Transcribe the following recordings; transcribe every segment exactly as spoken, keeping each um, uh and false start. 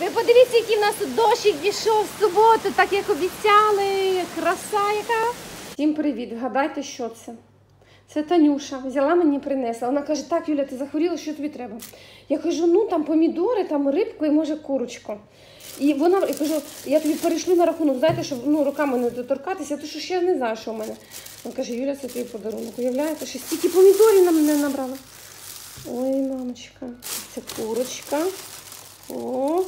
Ви подивіться, який в нас тут дощик пішов в суботу, так як обіцяли. Краса яка. Всім привіт. Вгадайте, що це? Це Танюша. Взяла мені, принесла. Вона каже, так, Юля, ти захворіла, що тобі треба? Я кажу, ну там помідори, там рибку і може курочку. І вона, я кажу, я тобі перейшлю на рахунок, знаєте, щоб ну, руками не доторкатися, тому що ще не знаю, що в мене. Вона каже, Юля, це твій подарунок. Уявляєте, що стільки помідорів нам не набрала. Ой, мамочка, це курочка. О.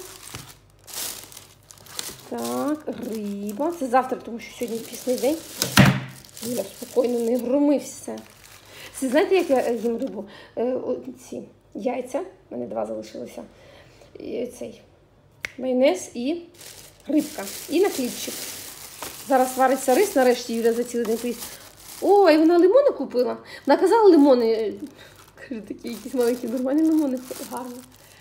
Так, риба. Це завтра, тому що сьогодні пісний день. Юля, спокійно, не громи все. Це, знаєте, як я їм рибу? Е, ці яйця, в мене два залишилося. І цей майонез і рибка. І на хлібчик. Зараз вариться рис, нарешті Юля за цілий день поїсть. Ой, вона лимони купила. Вона казала лимони. Каже, такі якісь маленькі нормальні лимони. Гарно.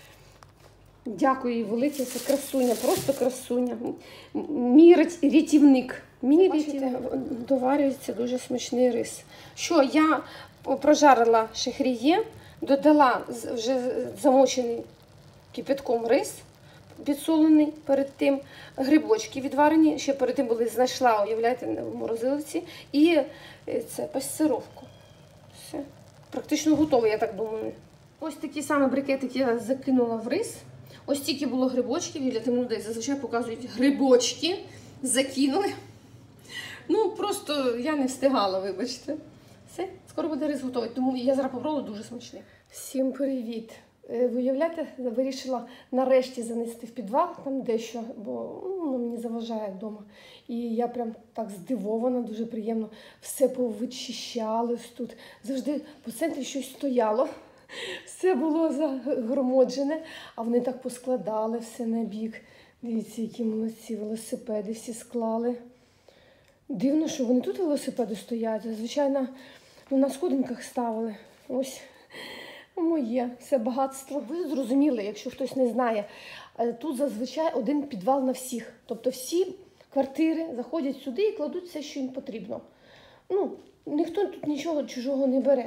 Дякую їй велике, це красуня, просто красуня. Мій рятівник. Мій рятівник. Доварюється дуже смачний рис. Що, я прожарила шехріє, додала вже замочений кипятком рис, підсолений перед тим, грибочки відварені, ще перед тим були, знайшла, уявляєте, в морозилці, і це пастировку. Все. Практично готово, я так думаю. Ось такі самі брикетики я закинула в рис. Ось тільки було грибочків, Юля, тим людей зазвичай показують грибочки, закинули. Ну, просто я не встигала, вибачте. Все, скоро буде рис готовий, тому я зараз попробую, дуже смачний. Всім привіт! Ви уявляєте, вирішила нарешті занести в підвал там дещо, бо ну, воно мені заважає вдома. І я прям так здивована, дуже приємно. Все повичищали тут. Завжди по центрі щось стояло. Все було загромоджене, а вони так поскладали все на бік. Дивіться, які молодці, велосипеди всі склали. Дивно, що вони тут велосипеди стоять. Звичайно, на сходинках ставили. Ось моє все багатство. Ви зрозуміли, якщо хтось не знає, тут зазвичай один підвал на всіх. Тобто всі квартири заходять сюди і кладуть все, що їм потрібно. Ну, ніхто тут нічого чужого не бере.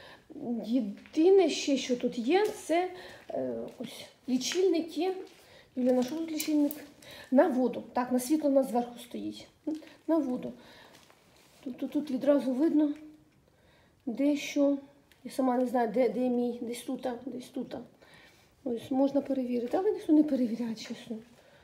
Єдине ще, що тут є, це е, ось лічильники. Юля, на що тут лічильник? На воду. Так, на світло у нас зверху стоїть. На воду. Тут, тут, тут відразу видно, де що. Я сама не знаю, де, де мій. Десь тут, десь тут. Ось, можна перевірити. Але ніхто не перевіряє, чесно.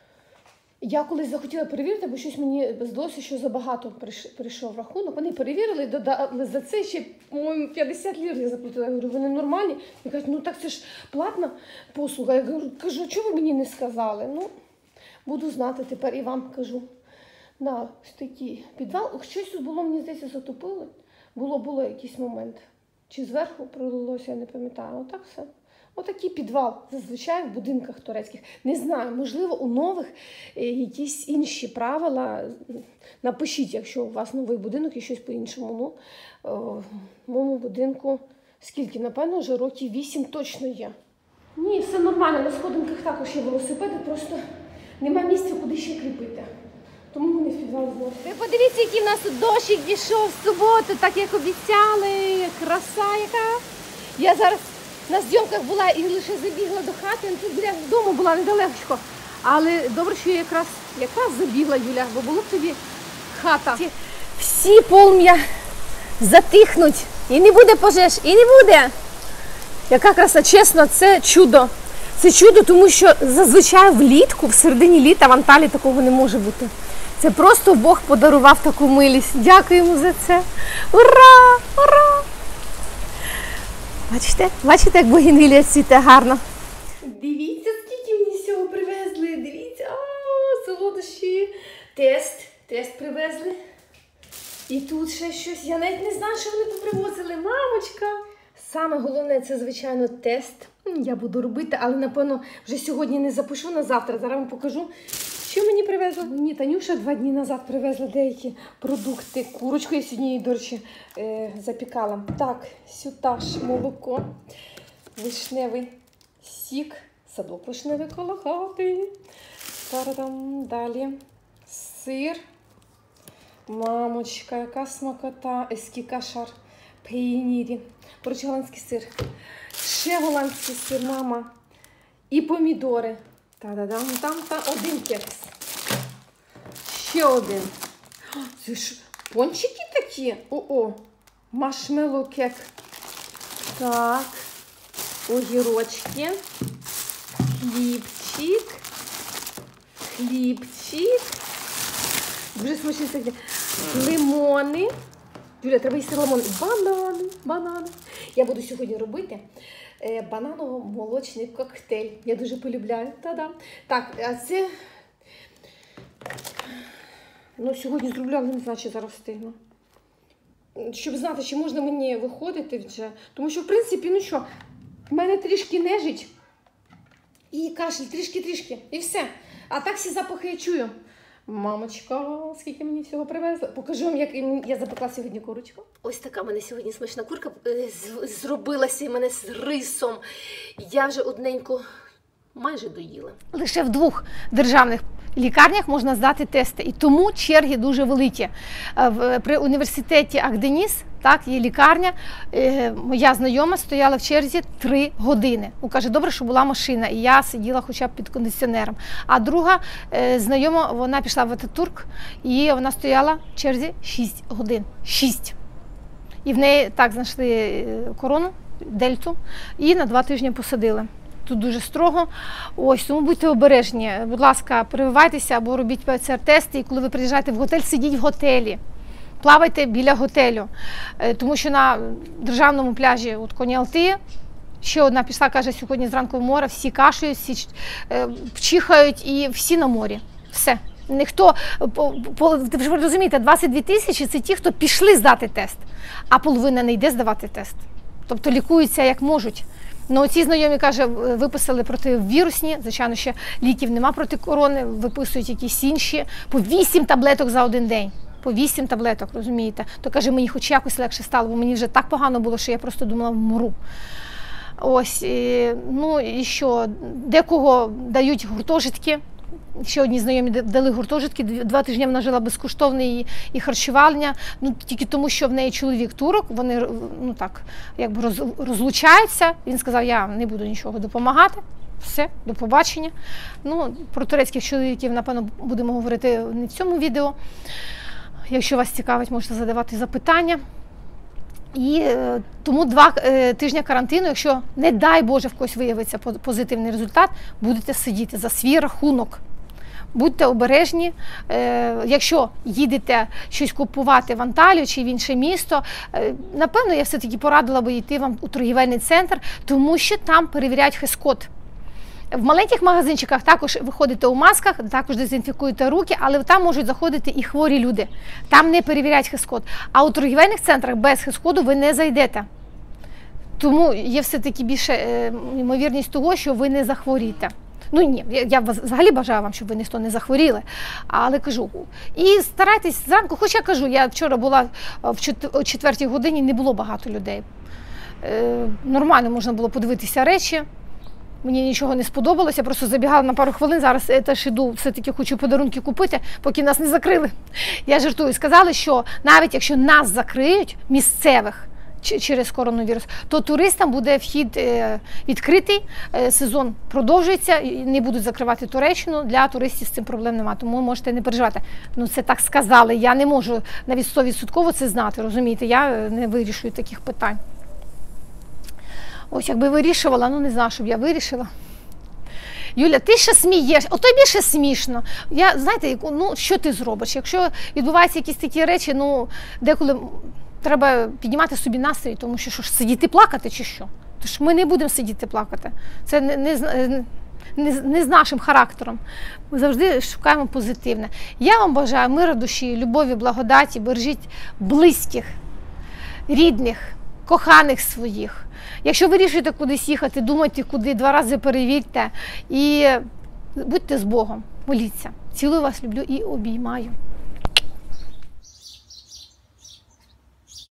Я колись захотіла перевірити, бо щось мені здалося, що забагато прийшов рахунок. Вони перевірили, додали за це ще, по-моєму, п'ятдесят лір я заплатила. Я говорю, вони нормальні? Я кажу, ну так це ж платна послуга. Я кажу, чого ви мені не сказали? Ну, буду знати тепер і вам кажу. Да, ось такий підвал. Щось тут було, мені здається, затопили. Було, було якийсь момент. Чи зверху пролилося, я не пам'ятаю. Отак все. Отакий підвал, зазвичай в будинках турецьких. Не знаю, можливо, у нових якісь інші правила. Напишіть, якщо у вас новий будинок і щось по-іншому. Ну, в моєму будинку скільки? Напевно, вже років вісім точно є. Ні, все нормально, на сходинках також є велосипеди, просто немає місця, куди ще кріпити. Тому вони в підвал зносять. Ви подивіться, який в нас тут дощик пішов в суботу, так як обіцяли. Краса яка. Я зараз на зйомках була і лише забігла до хати, тут біля дому була недалеко. Але добре, що я якраз, якраз забігла, Юля, бо була б тобі хата. Всі полум'я затихнуть, і не буде пожеж, і не буде. Яка краса, чесно, це чудо. Це чудо, тому що зазвичай влітку, в середині літа в Анталії такого не може бути. Це просто Бог подарував таку милість. Дякуємо за це. Ура! Ура! Бачите? Бачите, як бугенвілія цвіте гарно? Дивіться, скільки мені всього привезли. Дивіться, а, солодощі. Тест. Тест привезли. І тут ще щось. Я навіть не знаю, що вони попривозили. Мамочка. Саме головне, це, звичайно, тест. Я буду робити, але, напевно, вже сьогодні не запишу на завтра. Зараз вам покажу, що мені привезли. Мені Танюша два дні назад привезла деякі продукти. Курочку я сьогодні, до речі, запікала. Так, сютаж, молоко, вишневий сік, садок вишневий коло хати. Та-дам, далі сир. Мамочка, яка смакота. Еські кашар, пейнірі. Коротше, голландський сир. Ще голландський сир, мама. І помідори. Та-да-дам, там, там, один кекс. Ще один. Це ж пончики такі? О-о, маршмеллоу кек. Так, огірочки, хлібчик, хлібчик. Дуже смачні такі. Лимони. Юля, треба їсти лимони. Банани, банани. Я буду сьогодні робити е, бананово-молочний коктейль. Я дуже полюбляю. Та-дам. Так, а це... Ну, сьогодні зроблю, але не знаю, чи зараз встигну. Щоб знати, чи можна мені виходити вже. Тому що, в принципі, ну що, в мене трішки нежить і кашель, трішки-трішки, і все. А так всі запахи я чую. Мамочка, скільки мені всього привезли. Покажу вам, як я запекла сьогодні курочку. Ось така в мене сьогодні смачна курка зробилася і мене з рисом. Я вже одненько майже доїла. Лише в двох державних лікарнях можна здати тести, і тому черги дуже великі. При університеті Агденіс, так, є лікарня, моя знайома стояла в черзі три години. Ну, каже, добре, що була машина, і я сиділа хоча б під кондиціонером. А друга знайома, вона пішла в Ататурк, і вона стояла в черзі шість годин. шість. І в неї так знайшли корону, дельту, і на два тижні посадили. Тут дуже строго. Ось, тому будьте обережні. Будь ласка, прививайтеся або робіть пе це ер тести, і коли ви приїжджаєте в готель, сидіть в готелі. Плавайте біля готелю. Тому що на державному пляжі от Коні-Алти ще одна пішла, каже, сьогодні зранку в море, всі кашують, всі чихають і всі на морі. Все. Ніхто, ви розумієте, двадцять дві тисячі – це ті, хто пішли здати тест, а половина не йде здавати тест. Тобто лікуються як можуть. Ну, ці знайомі, каже, виписали противірусні, звичайно, ще ліків нема проти корони, виписують якісь інші, по вісім таблеток за один день. По вісім таблеток, розумієте? То, каже, мені хоч якось легше стало, бо мені вже так погано було, що я просто думала, вмру. Ось, і, ну і що, декого дають гуртожитки. Ще одні знайомі дали гуртожитки, два тижні вона жила безкоштовне і, і харчування, ну тільки тому, що в неї чоловік турок, вони, ну так, якби роз, розлучаються. Він сказав, я не буду нічого допомагати, все, до побачення. Ну, про турецьких чоловіків, напевно, будемо говорити не в цьому відео. Якщо вас цікавить, можете задавати запитання. І е, тому два е, тижні карантину, якщо, не дай Боже, в когось виявиться позитивний результат, будете сидіти за свій рахунок. Будьте обережні, е, якщо їдете щось купувати в Анталію чи в інше місто, е, напевно, я все-таки порадила би йти вам у торгівельний центр, тому що там перевіряють хес-код. В маленьких магазинчиках також виходите у масках, також дезінфікуєте руки, але там можуть заходити і хворі люди. Там не перевіряють хес-код. А у торгівельних центрах без хес-коду ви не зайдете. Тому є все-таки більше е, ймовірність того, що ви не захворієте. Ну ні, я, я взагалі бажаю вам, щоб ви ніхто не захворіли, але кажу. І старайтесь зранку, хоч я кажу, я вчора була в четвертій годині, не було багато людей. Е, нормально можна було подивитися речі. Мені нічого не сподобалося, я просто забігала на пару хвилин, зараз я теж іду, все-таки хочу подарунки купити, поки нас не закрили. Я жартую, сказали, що навіть якщо нас закриють, місцевих, через коронавірус, то туристам буде вхід відкритий, сезон продовжується, не будуть закривати Туреччину, для туристів з цим проблем немає, тому можете не переживати. Ну це так сказали, я не можу навіть сто відсотків це знати, розумієте, я не вирішую таких питань. Ось, якби вирішувала, ну не знаю, щоб я вирішила. Юля, ти ще смієш, о тобі ще смішно. Я, знаєте, ну що ти зробиш? Якщо відбуваються якісь такі речі, ну деколи треба піднімати собі настрій, тому що що ж, сидіти плакати чи що? Тож ми не будемо сидіти плакати. Це не, не, не, не з нашим характером. Ми завжди шукаємо позитивне. Я вам бажаю миру душі, любові, благодаті, бережіть близьких, рідних, коханих своїх. Якщо вирішуєте кудись їхати, думайте куди, два рази перевірте і будьте з Богом, моліться. Цілую вас, люблю і обіймаю.